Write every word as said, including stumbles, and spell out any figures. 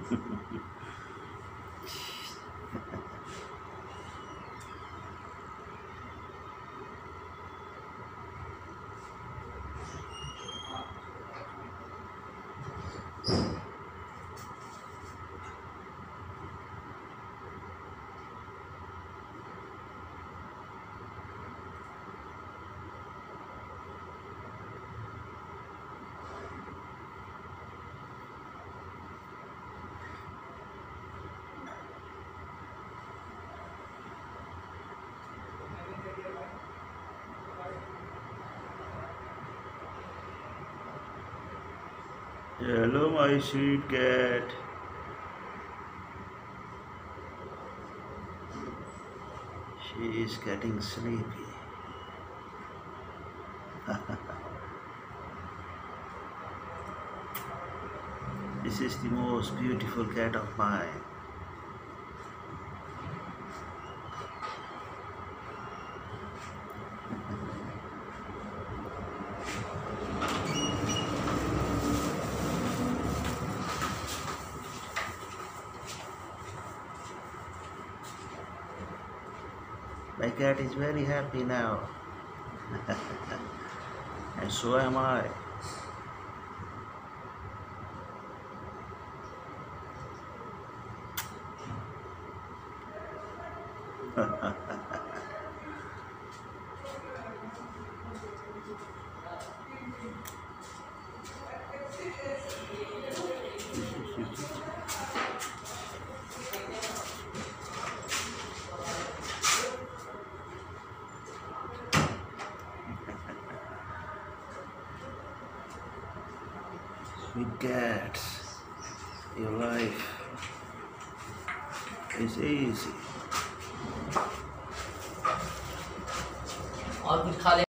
Hello, my sweet cat. She is getting sleepy. This is the most beautiful cat of mine. My cat is very happy now. And so am I. Sweet cats, your life is easy. और कुछ खा ले।